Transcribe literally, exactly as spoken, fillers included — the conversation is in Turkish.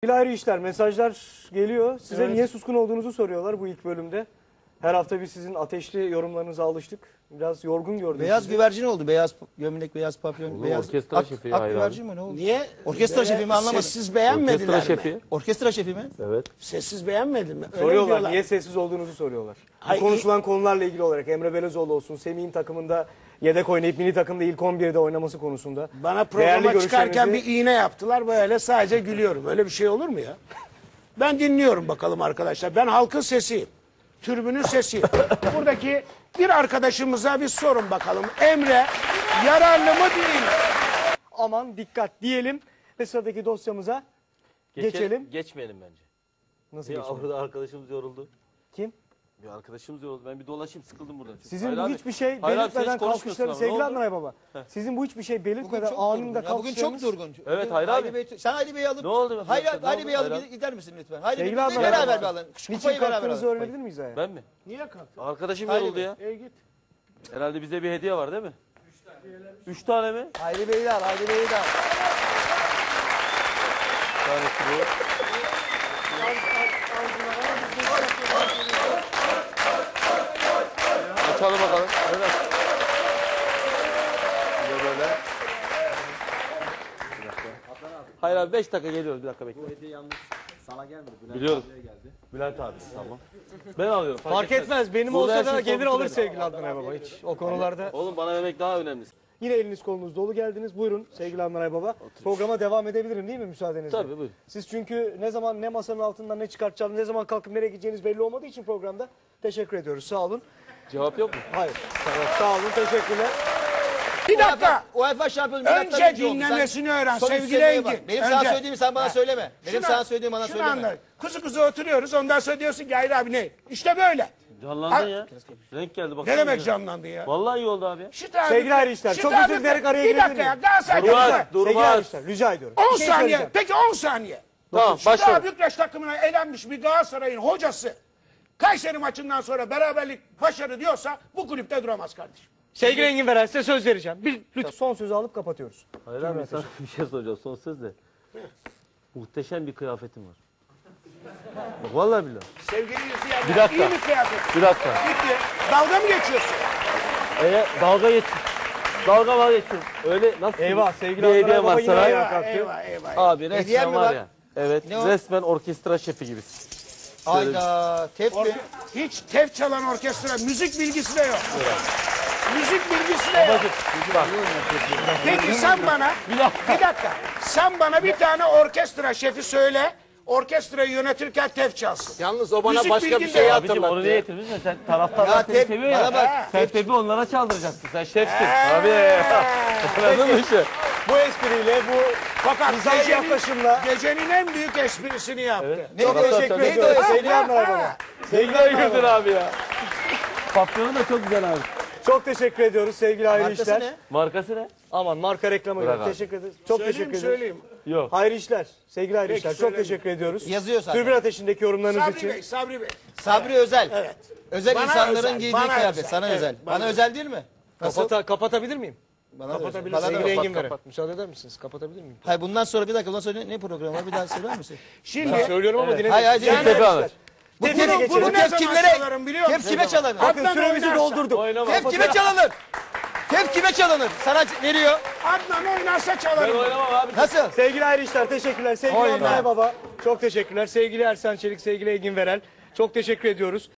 Ayrı işler, mesajlar geliyor. Size Evet. niye suskun olduğunuzu soruyorlar bu ilk bölümde. Her hafta biz sizin ateşli yorumlarınıza alıştık. Biraz yorgun gördüm Beyaz sizi. güvercin oldu. Beyaz gömlek, beyaz papyon, Oğlum, beyaz orkestra ak, şefi ak hayran. güvercin mi ne oldu? Niye? Orkestra şefi mi anlamadım. Sessiz beğenmediler Orkestra mi? şefi. Orkestra şefi mi? Evet. Sessiz beğenmedin mi? Öyle Soruyorlar, diyorlar. niye sessiz olduğunuzu soruyorlar. Bu Ay, konuşulan konularla ilgili olarak Emre Belezoğlu olsun, Semih'in takımında yedek oynayıp milli takımda ilk on birde oynaması konusunda. Bana Değerli programa çıkarken görüşlerinizi- bir iğne yaptılar. Böyle sadece gülüyorum. Öyle bir şey olur mu ya? Ben dinliyorum bakalım arkadaşlar. Ben halkın sesiyim. Türbünün sesiyim. Buradaki bir arkadaşımıza bir sorun bakalım. Emre yararlı mı değil mi? Aman dikkat diyelim ve sıradaki dosyamıza geçelim. Geçmeyelim bence. Nasıl Ya geçelim? orada arkadaşımız yoruldu. Kim? Bir arkadaşımız yoruldu. Ben bir dolaşayım, sıkıldım buradan. Çünkü. Sizin Hayır bu abi. hiçbir şey Hayır abi, sen belirtmeden hiç konuşmuyorsun kalkışlarınız, ama ne sevgili oldu? Adnan Baba. Sizin bu hiçbir şey Bugün belirtmeden çok durgun. anında Ya, bugün çok kalkışlarınız. durgun. Evet, Hayri Hayri abi. Bey, sen Hayri Bey'i alıp. Ne oldu? Hayri, Ne oldu? Hayri Bey'i Hayri alıp abi. gider misin lütfen? Hayri Sevgili Bey'i Adnan beraber Baba. bir alın. Şu Niçin kupayı beraber kalktığınızı alın. öğrenebilir miyiz Aya? Ben mi? Niye kalktın? Arkadaşım Hayri yoruldu Bey. ya. E git. Herhalde bize bir hediye var değil mi? Üç tane. Üç tane mi? Hayri Bey'i de al, Hayri Bey'i de al. Bir tanesi bu. Açalım bakalım. Evet. Bir de böyle. Bir dakika. Hayır abi beş dakika geliyoruz. Bir dakika bekle. Bu hediye yalnız sana gelmedi. Bülent Biliyorum. abiye geldi. Bülent abi. Tamam. Ben alıyorum. Fark etmez. Benim Burada her olsa da şey gelir son alır sırada. sevgili Adnan Baba. Hiç o konularda. Oğlum bana yemek daha önemli. Yine eliniz kolunuz dolu geldiniz. Buyurun sevgili Adnan Baba. Programa devam edebilirim değil mi müsaadenizle? Tabii buyurun. Siz çünkü ne zaman ne masanın altından ne çıkartacağınız, ne zaman kalkıp nereye gideceğiniz belli olmadığı için programda teşekkür ediyoruz. Sağ olun. Cevap yok mu? Hayır. Tamam, sağ olun. Teşekkürler. Bir dakika. UEFA şampiyonu Milattan Önce önce oldu. Sen dinlemesini öğren son sevgili üstlerine bak. Engin. Benim Önce. sana söylediğimi sen bana Ha. söyleme. Benim Şunu- sana söylediğimi bana şunu söyleme. anla. Kuzu kuzu oturuyoruz ondan sonra diyorsun ki Hayri abi ne? İşte böyle. Canlandın Ha- ya. Renk geldi bak. Ne demek canlandı ya? Vallahi iyi oldu abi ya. Şu tabi- Sevgili Hayri İşler, şu çok tabi- özür dilerim, araya Bir girebilir dakika ya. miyim? Galatasaray Durmaz, takımı- dur. Sevgili Durmaz. Hayri İşler, rica ediyorum. on Bir şey saniye. söyleyeceğim. Peki on saniye. Tamam Şu daha başla. Bükreş takımına elenmiş bir Galatasaray'ın hocası Kayseri maçından sonra beraberlik başarı diyorsa bu kulüpte duramaz kardeşim. Sevgili Engin Veren size söz vereceğim. Bir, lütfen son sözü alıp kapatıyoruz. Hayır abi sana bir şey soracağım son söz de. Muhteşem bir kıyafetin var. Bak vallahi billahi. Sevgili izleyenler Bir dakika. iyi bir kıyafet. Bir dakika. Bitti. Dalga mı geçiyorsun? Eğer dalga geç. Dalga var geçiyorum. Öyle nasıl? Eyvah sevgili bir Adnan hediye Baba var yine sana. ayağa Eyvah kalktı. eyvah eyvah. Abi Hediyem resmen mi var var? ya. Evet Ne o? resmen orkestra şefi gibisin. Hayda. Tef mi? Hiç tef çalan orkestra müzik bilgisi de yok. Müzik bilgisi de yok. Bak. Peki sen bana Bir dakika. bir dakika. Sen bana bir tane orkestra şefi söyle. Orkestrayı yönetirken tef çalsın. Yalnız o bana Müzik başka bir bilgin de şey yok. Abicim onu hatırlattı. niye ya. getirmişsin? Sen taraftarlar Ya seni tep- seviyor ya. bana bak. Sen tepi onlara çaldıracaksın. Sen şefsin. Abi. Anladın mı işi? Bu espriyle, bu Fakat mizah gecenin, yaklaşımla gecenin en büyük esprisini yaptı. Ne çok diyor? teşekkür Neydi ediyoruz o? sevgili Adnan Baba. Sevgili Güzel Adnan güldür Baba. abi ya. Papyonu da çok güzel abi. Çok teşekkür ediyoruz sevgili Hayri Markası İşler. ne? Markası ne? Aman marka reklamı Bırak yok. abi. Teşekkür ederiz. Çok Söyleyeyim teşekkür mi ederiz. söyleyeyim. Yok. Hayri İşler, sevgili Hayri Peki, İşler. Çok söyleyeyim. teşekkür ediyoruz. Yazıyor zaten. Türbün Ateşi'ndeki yorumlarınız Sabri için. Bey, Sabri Bey. Sabri Özel. Evet. Özel Bana insanların özel, giydiği bana kıyafet. özel. Sana Evet, özel. bana Bana, özel. özel değil mi? Nasıl? Kapata, kapatabilir miyim? Bana da özel. Kapatabilirsin. Bana da Sevgili özel. Engin Veren. Müsaade eder misiniz? Kapatabilir miyim? Hayır bundan sonra bir dakika. Bundan sonra ne, ne programı var? Bir daha söyler misin? Şimdi Söylüyorum ama dinleyin. Hayır, hayır, Yani- Tepe alır. Bu Tefine tef, geçelim. bu ne tef zaman kimlere? çalarım biliyor Tef musun? kime çalınır? Bakın Adnan süremizi oynarsa- doldurduk. Oynama. Tef kime çalınır? Tef kime çalınır? Sana veriyor. Adnan oynarsa Ben çalarım. oynamam abi. Nasıl? Sevgili Hayri İşler teşekkürler. Sevgili Oyna. Adnan Baba çok teşekkürler. Sevgili Ersan Çelik, sevgili Engin Verel çok teşekkür ediyoruz.